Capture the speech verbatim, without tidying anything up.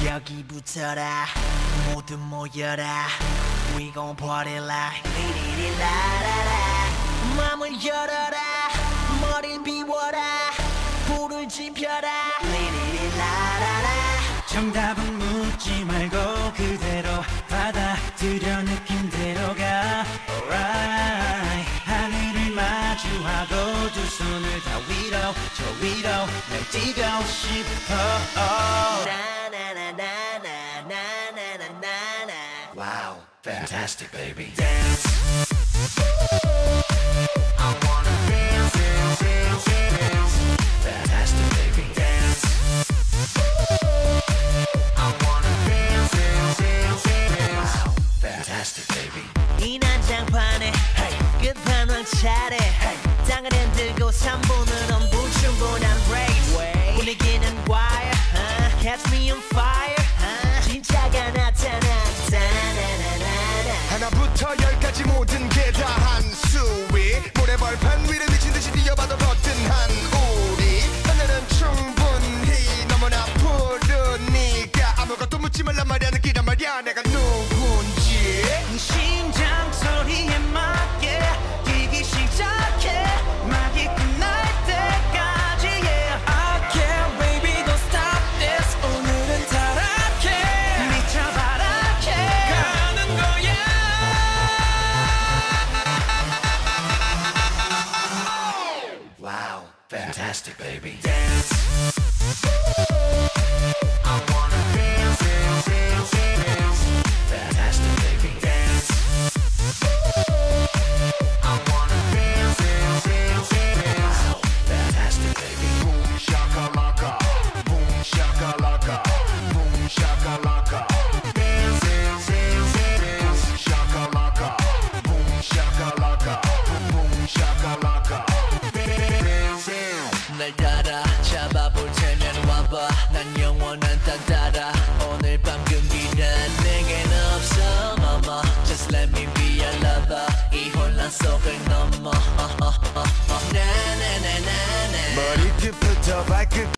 여기부터라 모두 모여라 We gon' party like 리리리라라라 맘을 열어라 머리를 비워라 불을 지펴라 리리리라라라 정답은 묻지 말고 그대로 받아들여 느낌대로 가 Alright 하늘을 마주하고 두 손을 다 위로 저 위로 날 뛰고 싶어 Wow, fantastic baby. Dance I wanna dance, dance, dance, dance. Fantastic baby. Dance I wanna dance, dance, dance, dance. Wow, fantastic baby. 이 난장판에 hey. 끝판왕 차례 hey. 땅을 흔들고 삼 분은 불충분한 race 분위기는 wire uh. Catch me on fire uh. 진짜가 나타나 하나부터 열까지 모든 게 다 한 수위 모래벌판 위를 미친듯이 뛰어봐도 버튼한 우리 하늘은 충분히 너무나 푸르니까 아무것도 묻지 말란 말이야 느끼란 말이야 내가 누군지 심장 소리에 맞게 뛰기 시작해 막이 끝날 때까지 yeah. I can't baby don't stop this 오늘은 타락해 미쳐 바라게 가는 거야 Wow, fantastic baby. Dance I wanna dance, dance, dance, dance. Fantastic baby. Dance I wanna dance, dance, dance, dance. Wow, fantastic baby. Boom shakalaka Boom shakalaka Boom shakalaka Dance, dance, dance, dance. shakalaka Boom shakalaka Boom shakalaka 날 따라 잡아볼 테면 와봐 난 영원한 딴 따라 오늘 밤 금기는 내겐 없어 mama Just let me be your lover 이 혼란 속을 넘어 나나나나나 머리끝부터 발끝